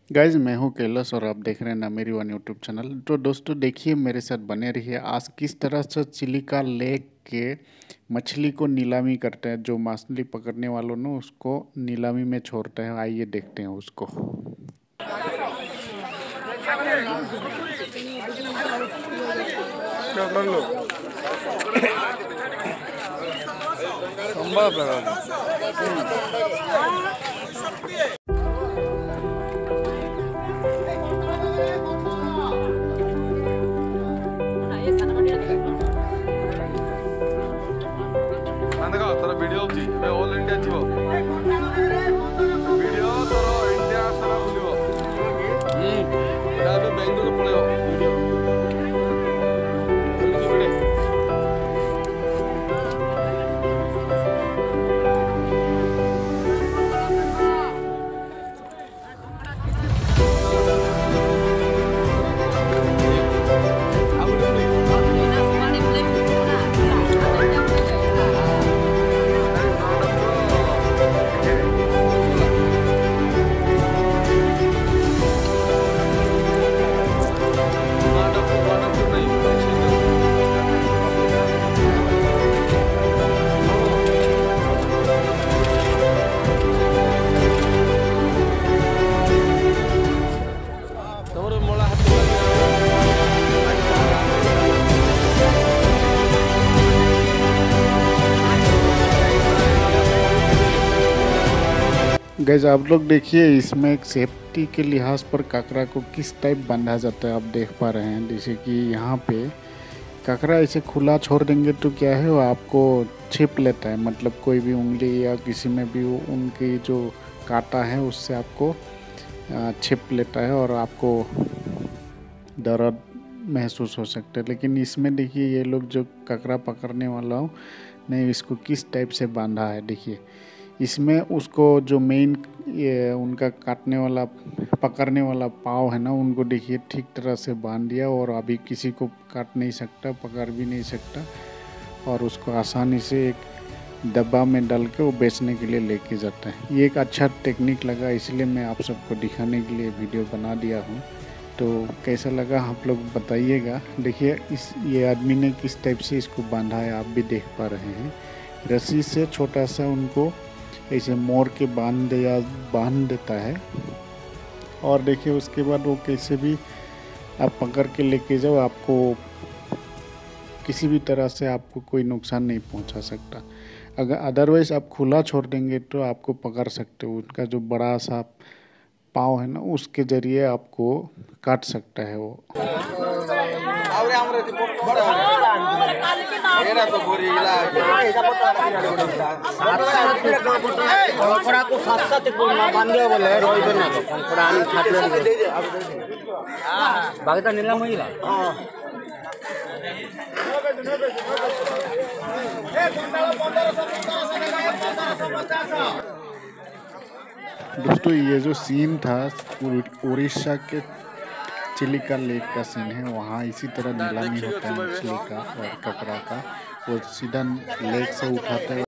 Guys मैं हूँ कैलाश और आप देख रहे हैं ना मेरी वन यूट्यूब चैनल। तो दोस्तों देखिए, मेरे साथ बने रहिए। आज किस तरह से चिलिका लेक के मछली को नीलामी करते हैं, जो मछली पकड़ने वालों ने उसको नीलामी में छोड़ते हैं। आइए देखते हैं उसको। ଭିଡିଓ ହଉଛି ଏବେ ଅଲ୍ ଇଣ୍ଡିଆ ଯିବ ଭିଡିଓ ତୋର ଇଣ୍ଡିଆ ସାରା ବୁଲିବ ଏବେ ବେଙ୍ଗଲୋର ପଳେଇବ ଭିଡିଓ। गाइज आप लोग देखिए, इसमें एक सेफ्टी के लिहाज पर काकरा को किस टाइप बांधा जाता है आप देख पा रहे हैं। जैसे कि यहाँ पे काकरा ऐसे खुला छोड़ देंगे तो क्या है, वो आपको छिप लेता है। मतलब कोई भी उंगली या किसी में भी उनकी जो कांटा है उससे आपको छिप लेता है और आपको दर्द महसूस हो सकता है। लेकिन इसमें देखिए, ये लोग जो काकरा पकड़ने वाला हो ने इसको किस टाइप से बांधा है। देखिए इसमें उसको जो मेन ये उनका काटने वाला पकड़ने वाला पाँव है ना, उनको देखिए ठीक तरह से बांध दिया और अभी किसी को काट नहीं सकता, पकड़ भी नहीं सकता और उसको आसानी से एक डब्बा में डाल के वो बेचने के लिए लेके जाता है। ये एक अच्छा टेक्निक लगा, इसलिए मैं आप सबको दिखाने के लिए वीडियो बना दिया हूँ। तो कैसा लगा आप लोग बताइएगा। देखिए ये आदमी ने किस टाइप से इसको बांधा है, आप भी देख पा रहे हैं। रस्सी से छोटा सा उनको ऐसे मोड़ के बांध देता है और देखिए उसके बाद वो कैसे भी आप पकड़ के लेके जाओ, आपको किसी भी तरह से आपको कोई नुकसान नहीं पहुंचा सकता। अगर अदरवाइज आप खुला छोड़ देंगे तो आपको पकड़ सकते हो। उनका जो बड़ा सा पाँव है ना, उसके जरिए आपको काट सकता है वो। दोस्तों ये जो सीन था उड़ीसा के चिलिका लेक का सीन है। वहाँ इसी तरह नीलामी होता है मछली का और कपड़ा का। वो सीधा लेक से उठाते हैं